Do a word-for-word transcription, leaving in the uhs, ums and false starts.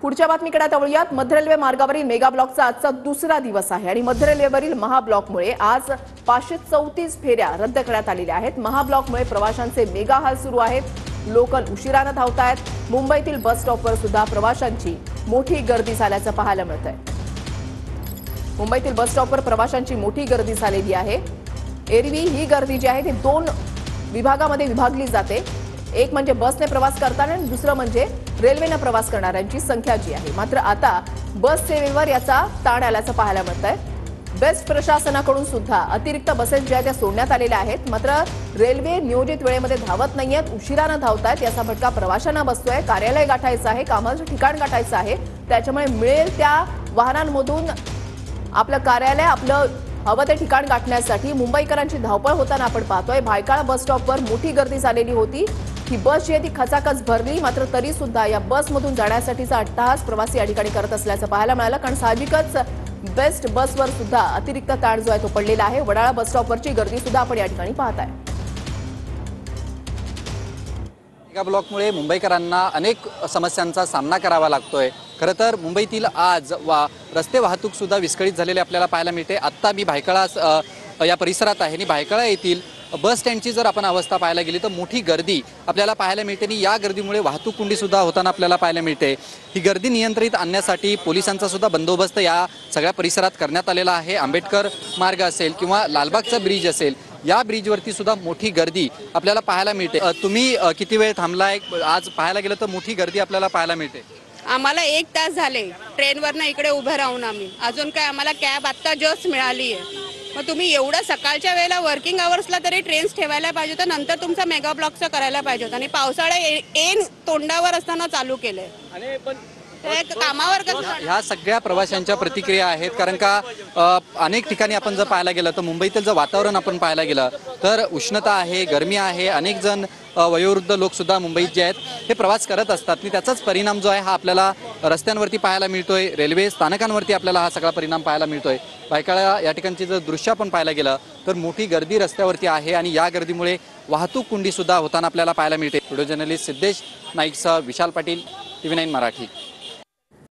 पुढच्या बातमीकडे वळूयात। मध्य रेल्वे मार्गावरील मेगा ब्लॉकचा आजचा दुसरा दिवस आहे आणि मध्य रेल्वेवरील महाब्लॉकमुळे आज पाचशे चौतीस फेऱ्या रद्द करण्यात आलेल्या आहेत। महाब्लॉकमुळे प्रवाशांचे मेगा हाल सुरू आहेत। लोकल उशिराने धावत आहेत। मुंबईतील बस स्टॉपवर सुद्धा प्रवाशांची मोठी गर्दी झाल्याचं पाहायला मिळतंय। मुंबईतील बस स्टॉपवर प्रवाशांची मोठी गर्दी झालेली आहे। एरवी ही गर्दी जी आहे ती दोन विभागामध्ये विभागली जाते। एक म्हणजे बसने प्रवास करताना आणि दुसरं म्हणजे रेल्वेने प्रवास करणाऱ्यांची संख्या जी आहे। मात्र आता बस सेवेवर याचा ताण आल्याचं पाहायला मिळतंय। बेस्ट प्रशासनाकडून सुद्धा अतिरिक्त बसेस ज्या त्या सोडण्यात आलेल्या आहेत। मात्र रेल्वे नियोजित वेळेमध्ये धावत नाहीयेत, उशिराने धावतायत। याचा फटका प्रवाशांना बसतोय। कार्यालय गाठायचं आहे, कामाचं ठिकाण गाठायचं आहे, त्याच्यामुळे मिळेल त्या वाहनांमधून आपलं कार्यालय आपलं हवं ते ठिकाण गाठण्यासाठी मुंबईकरांची धावपळ होताना आपण पाहतोय। भायखळा बस स्टॉपवर मोठी गर्दी झालेली होती। ही बस जी आहे ती खचाखच भरली, मात्र तरी सुद्धा या बसमधून जाण्यासाठीचा अट्टहास प्रवासी या ठिकाणी करत असल्याचं पाहायला मिळालं। कारण साहजिकच बेस्ट बसवर सुद्धा अतिरिक्त ताण जो आहे तो पडलेला आहे। वडाळा बस स्टॉपवरची गर्दी सुद्धा आपण या ठिकाणी पाहताय। मेगा ब्लॉकमुळे मुंबईकरांना अनेक समस्यांचा सामना करावा लागतोय। खरं तर मुंबईतील आज वा रस्ते वाहतूक सुद्धा विस्कळीत झालेली आपल्याला पाहायला मिळते। आत्ता मी भायखळा या परिसरात आहे आणि भायखळा येथील बस स्टँडची जर आपण अवस्था पाहायला गेली तर मोठी गर्दी आपल्याला पाहायला मिळते आणि या गर्दीमुळे वाहतूक कोंडी सुद्धा होताना आपल्याला पाहायला मिळते। ही गर्दी नियंत्रित आणण्यासाठी पोलिसांचा सुद्धा बंदोबस्त या सगळ्या परिसरात करण्यात आलेला आहे। आंबेडकर मार्ग असेल किंवा लालबागचा ब्रिज असेल, या ब्रिजवरती सुद्धा मोठी गर्दी आपल्याला पाहायला मिळते। तुम्ही किती वेळ थांबलाय? आज पाहायला गेलं तर मोठी गर्दी आपल्याला पाहायला मिळते। आम्हाला एक तास झाले ट्रेनवरनं इकडे उभे राहून, आम्ही अजून काय आम्हाला कॅब आत्ता जस्ट मिळाली आहे। मग तुम्ही एवढं सकाळच्या वेळेला वर्किंग आवर्सला तरी ट्रेन्स ठेवायला पाहिजे होतं, नंतर तुमचा मेगा ब्लॉकचं करायला पाहिजे होतं आणि पावसाळ्या एन तोंडावर असताना चालू केलंय। कामावर ह्या सगळ्या प्रवाशांच्या प्रतिक्रिया आहेत। कारण का अनेक ठिकाणी आपण जर पाहायला गेलं तर मुंबईतील जर वातावरण आपण पाहायला गेलं तर उष्णता आहे, गरमी आहे। अनेक जण वयोवृद्ध लोक सुद्धा मुंबईत जे आहेत हे प्रवास करत असतात आणि त्याचाच परिणाम जो आहे हा आपल्याला रस्त्यांवरती पाहायला मिळतोय। रेल्वे स्थानकांवरती आपल्याला हा सगळा परिणाम पाहायला मिळतोय। भायखळा या ठिकाणची जर दृश्य आपण पाहायला गेलं तर मोठी गर्दी रस्त्यावरती आहे आणि या गर्दीमुळे वाहतूक कोंडी सुद्धा होताना आपल्याला पाहायला मिळते। व्हिडिओ जर्नलिस्ट सिद्धेश नाईकसह विशाल पाटील, टीव्ही नाईन मराठी।